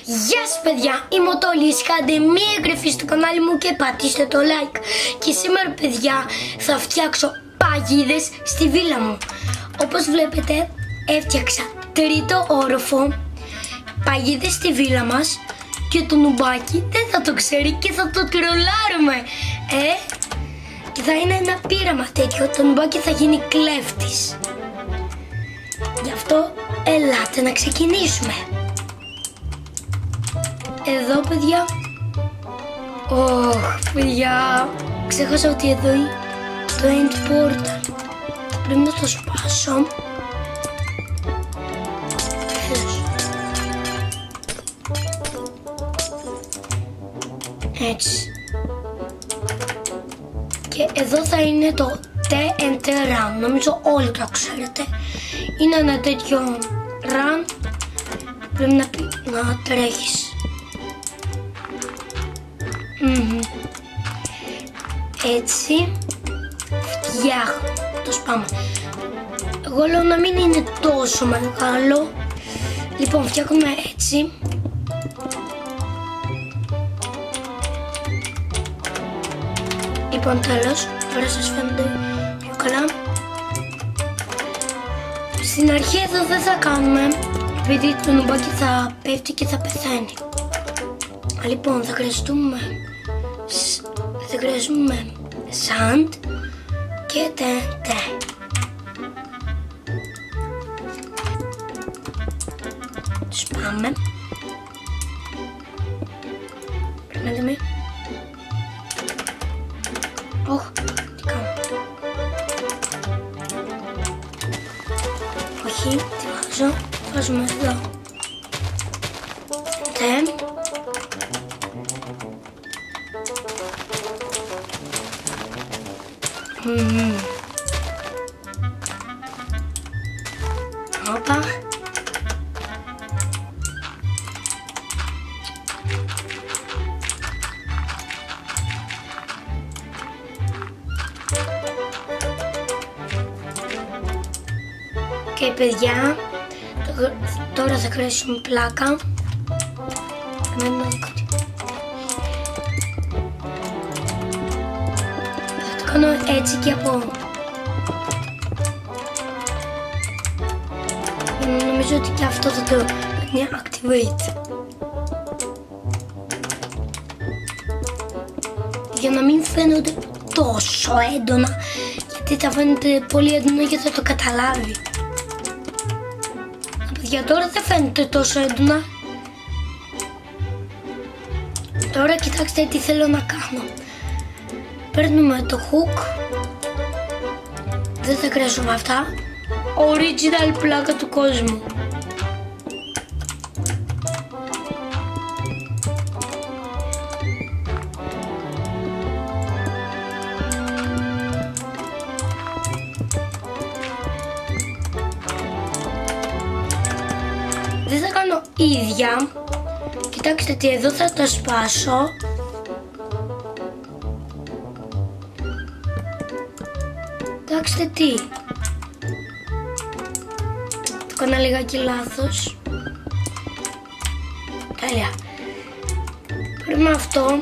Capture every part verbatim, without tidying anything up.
Γεια σας παιδιά, είμαι ο Τόλης, κάντε μία εγγραφή στο κανάλι μου και πατήστε το like. Και σήμερα παιδιά θα φτιάξω παγίδες στη βίλα μου. Όπως βλέπετε έφτιαξα τρίτο όροφο, παγίδες στη βίλα μας. Και το νουμπάκι δεν θα το ξέρει και θα το τρολάρουμε. Ε, και θα είναι ένα πείραμα τέτοιο, το νουμπάκι θα γίνει κλέφτης. Γι' αυτό ελάτε να ξεκινήσουμε. Εδώ παιδιά, ωχ παιδιά, ξέχασα ότι εδώ είναι το end portal. Πρέπει να το σπάσω. Έτσι. Και εδώ θα είναι το T and T run, νομίζω όλοι το ξέρετε. Είναι ένα τέτοιο run, πρέπει να, να τρέχεις. Mm-hmm. Έτσι φτιάχνω, το σπάμε. Εγώ λέω να μην είναι τόσο μεγάλο. Λοιπόν, φτιάχνουμε έτσι. Λοιπόν, τέλος, τώρα σας φαίνεται πιο καλά. Στην αρχή εδώ δεν θα κάνουμε, επειδή το νουμπάκι θα πέφτει και θα πεθαίνει. Λοιπόν, θα χρειαστούμε, θα χρειαστούμε sand και τέντε. Σπάμε. Περιμένετε με. Ωχ, τι κάνω. Όχι, τι βάζω. Βάζουμε εδώ. Τε. Mm. Όπα. Και παιδιά, τώρα θα χρειαστούμε πλάκα. Θα το κάνω έτσι και από. Νομίζω ότι και αυτό θα το κάνει activate. Για να μην φαίνονται τόσο έντονα, γιατί θα φαίνεται πολύ έντονα και θα το καταλάβει. Για τώρα δεν φαίνεται τόσο έντονα. Τώρα κοιτάξτε τι θέλω να κάνω. Παίρνουμε το hook. Δεν θα χρειάζομαι αυτά. Original πλάκα του κόσμου. Δεν θα κάνω ίδια. Κοιτάξτε τι, εδώ θα το σπάσω. Κοιτάξτε τι. Το έκανα λιγάκι λάθος. Τέλεια. Παίρνουμε αυτό.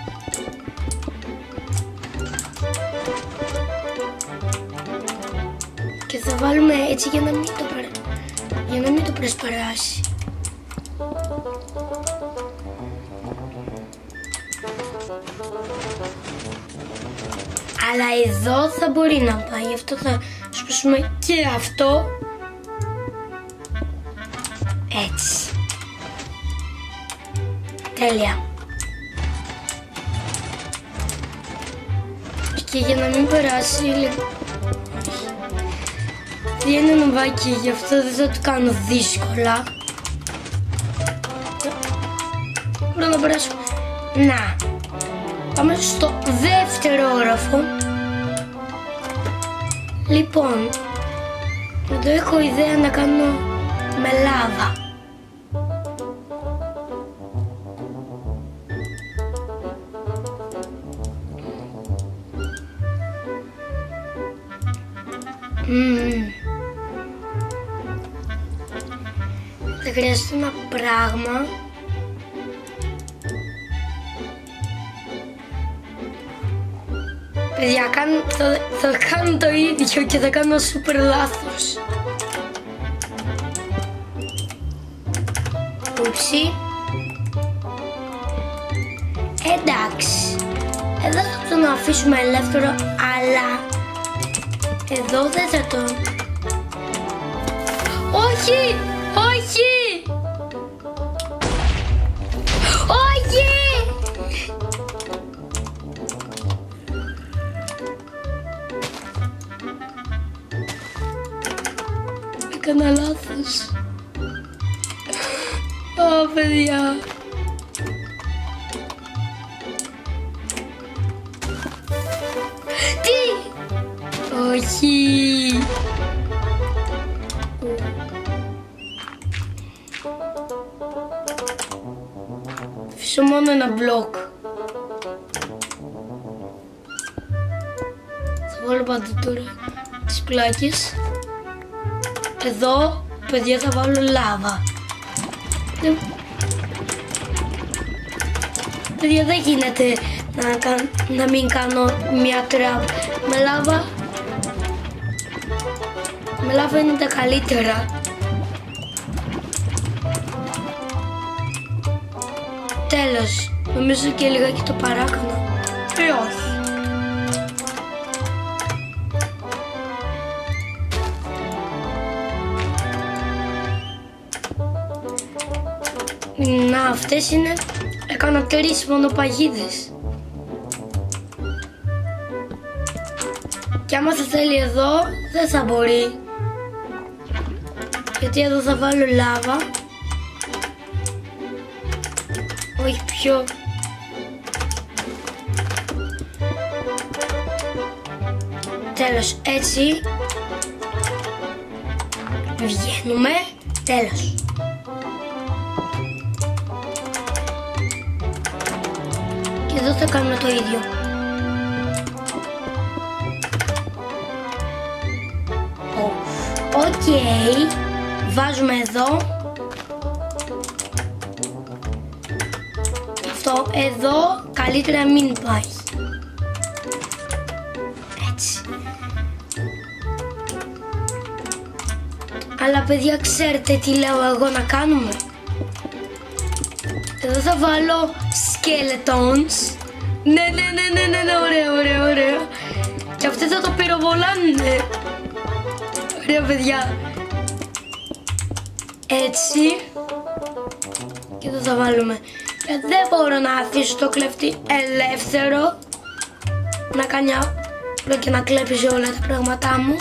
Και θα βάλουμε έτσι για να μην το περάσει. Για να μην το προσπεράσει. Αλλά εδώ θα μπορεί να πάει, γι' αυτό θα σπάσουμε και αυτό. Έτσι. Τέλεια. Και για να μην περάσει λίγο. Είναι ένα νουμπάκι, γι' αυτό δεν θα το κάνω δύσκολα. Μπορώ να περάσω. Να. Πάμε στο δεύτερο όροφο. Λοιπόν, εδώ έχω ιδέα να κάνω με λάβα. Mm. Θα χρειαστεί ένα πράγμα Παιδιά, κάνω, θα, θα κάνω το ίδιο και θα κάνω σούπερ λάθος. Ούψι. Εντάξει. Εδώ θα τον αφήσουμε ελεύθερο, αλλά εδώ δεν θα τον... Όχι! Όχι! Όχι! Έκανα λάθος. Ω, παιδιά. Τι! Όχι! Αφήσω μόνο ένα μπλοκ. Θα βάλω πάντα τώρα τις πλάκες. Εδώ, παιδιά, θα βάλω λάβα. Παιδιά, δεν γίνεται να, κα... να μην κάνω μια τραπ με λάβα. Με λάβα είναι τα καλύτερα. Τέλος, νομίζω και λιγάκι το παράκανα. Ε, όχι. Να, αυτές είναι, έκανα τρεις μονοπαγίδες. Και άμα θα θέλει εδώ, δεν θα μπορεί. Γιατί εδώ θα βάλω λάβα. Όχι πιο... Τέλος, έτσι. Βγαίνουμε. Τέλος. Και εδώ θα κάνουμε το ίδιο. Οκ. Okay. Βάζουμε εδώ. Αυτό εδώ καλύτερα μην πάει. Έτσι. Αλλά παιδιά, ξέρετε τι λέω εγώ να κάνουμε? Εδώ θα βάλω skeletons. Ναι, ναι, ναι, ναι, ναι, ναι, ωραία, ωραία, ωραία. Και αυτοί θα το πυροβολάνε. Ωραία, παιδιά. Έτσι. Και εδώ θα βάλουμε. Δεν μπορώ να αφήσω το κλέφτη ελεύθερο να κάνει απλό και να κλέψει όλα τα πράγματά μου.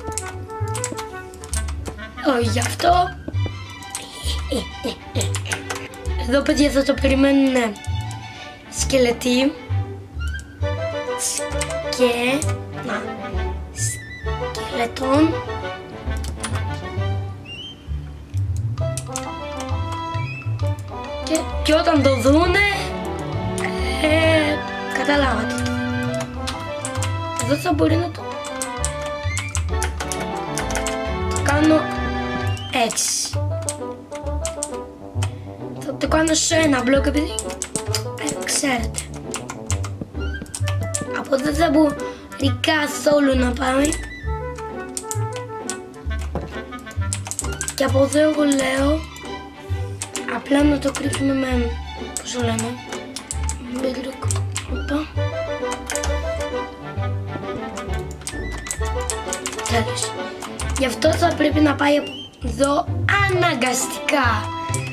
Όχι, γι' αυτό. Εδώ, παιδιά, θα το περιμένουν σκελετοί. Και να, σκελετών. Και, και όταν το δούνε, ε, καταλάβατε. Εδώ θα μπορεί να το, το κάνω έτσι. Θα το κάνω σε ένα μπλοκ επειδή, ε, ξέρετε. Από εδώ δεν μπορεί καθόλου να πάμε. Και από εδώ εγώ λέω απλά να το κρύψουμε με, πώς το λένε, bedrock. Οπα. Τέλος. Γι' αυτό θα πρέπει να πάει εδώ αναγκαστικά.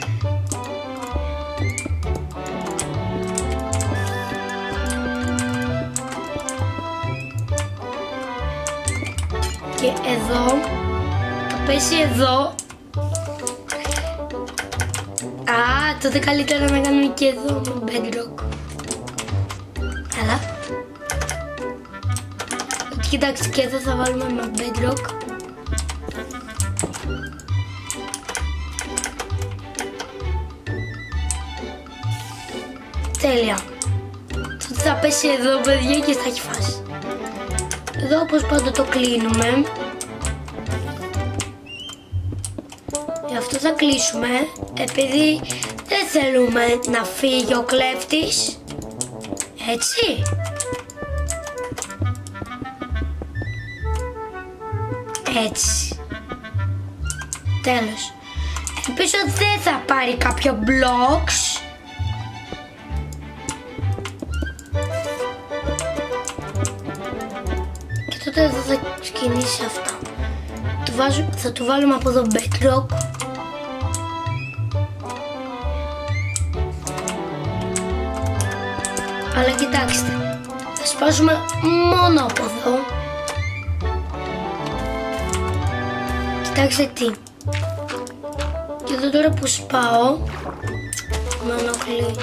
Και εδώ θα πέσει εδώ. Α, τότε καλύτερα να κάνουμε και εδώ με bedrock. Αλλά κοιτάξτε, και εδώ θα βάλουμε με bedrock. Τέλεια. Τότε θα πέσει εδώ, παιδιά, και θα έχει φάσει. Εδώ όπως πάντα το κλείνουμε. Γι' αυτό θα κλείσουμε, επειδή δεν θέλουμε να φύγει ο κλέφτης. Έτσι. Έτσι. Τέλος. Ελπίζω δεν θα πάρει κάποιο blocks. Και τότε εδώ θα ξεκινήσει αυτό. Του βάζω, θα του βάλουμε από εδώ bedrock. Αλλά κοιτάξτε, θα σπάσουμε μόνο από εδώ. Κοιτάξτε τι. Και εδώ τώρα που σπάω, με ενοχλεί.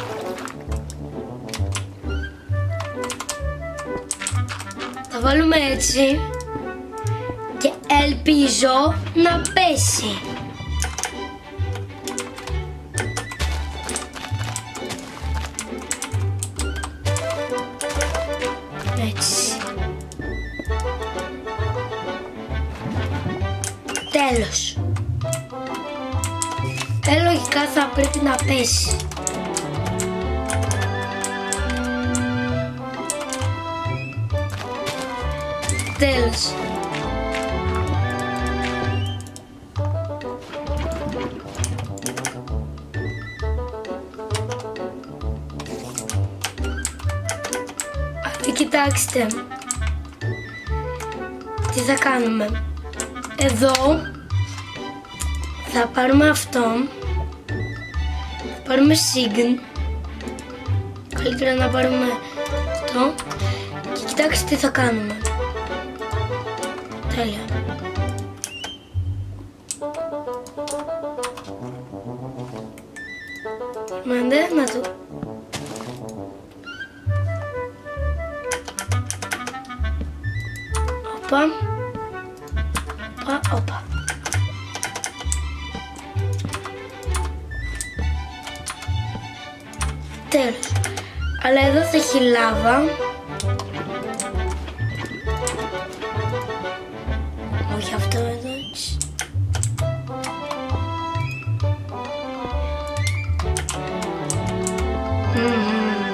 Θα βάλουμε έτσι και ελπίζω να πέσει. Έτσι. Τέλος. Ε, λογικά θα πρέπει να πέσει. Τέλος. Αλλά κοιτάξτε. Τι θα κάνουμε. Εδώ θα πάρουμε αυτό. Θα πάρουμε sign. Καλύτερα να πάρουμε αυτό. Και κοιτάξτε τι θα κάνουμε. Τέλεια. Μέντε να το... Οπα. Οπα, οπα. Τέλος. Αλλά εδώ θα έχει λάβα. Όχι αυτό εδώ έτσι. Mm-hmm.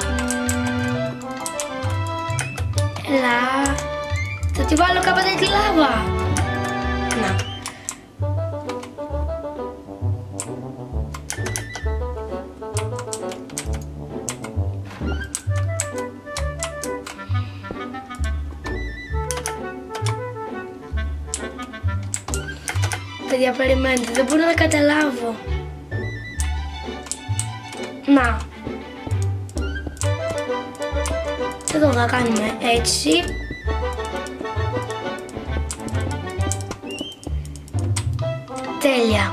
Έλα. Θα τη βάλω κάποτε τη λάβα. Να. Παιδιά, περιμένετε, δεν μπορώ να καταλάβω. Να. Εδώ θα κάνουμε έτσι. Τέλεια.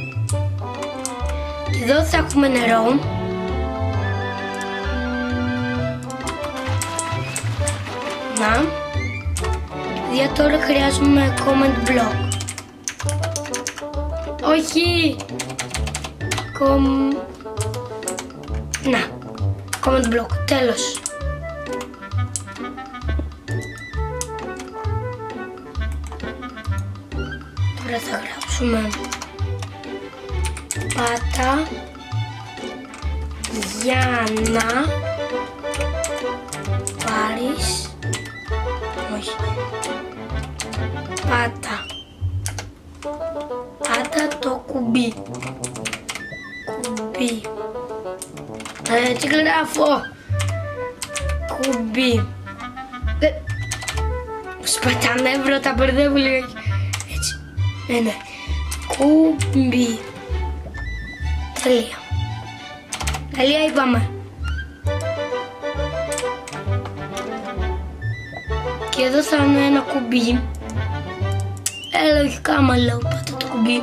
Και εδώ θα έχουμε νερό. Να. Για τώρα χρειάζομαι comment block. Όχι! Κομ... Να, comment block, τέλος. Τώρα θα γράψουμε πάτα για να πάρεις... Όχι. Πάτα. Πάτα το κουμπί. Κουμπί. Έτσι γράφω. Κουμπί. Ε, σπατά νεύρο, τα μπερδεύω λίγο. Έτσι. Ναι, ναι. Κουμπί. Τελεία. Τελεία είπαμε. Και εδώ θα είναι ένα κουμπί. Ε, λογικά άμα λέω πάτα το κουμπί.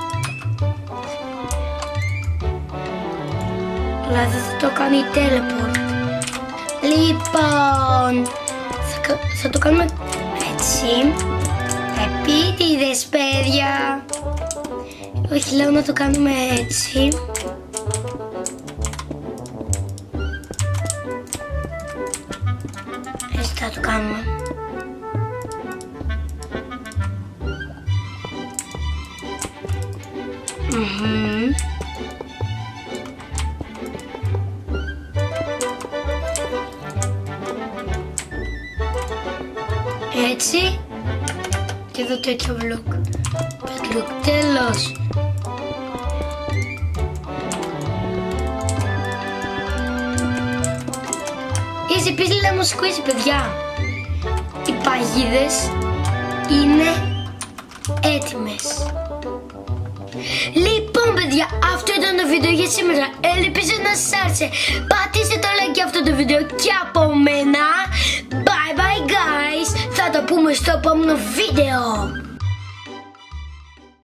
Αλλά δεν θα το κάνει teleport. Λοιπόν, θα, θα το κάνουμε έτσι. Επίτηδες, παιδιά. Όχι, λέω να το κάνουμε έτσι. Έτσι θα το κάνουμε. Mm-hmm. Έτσι. και εδώ τέτοιο vlog. Pet look, τέλος. Easy peasy lemon squeezy, παιδιά. Οι παγίδες είναι έτοιμες. Λοιπόν, παιδιά, αυτό ήταν το βίντεο για σήμερα. Ελπίζω να σας άρεσε. Πατήστε το like για αυτό το βίντεο και από μένα. Bye bye guys. Θα το πούμε στο επόμενο βίντεο.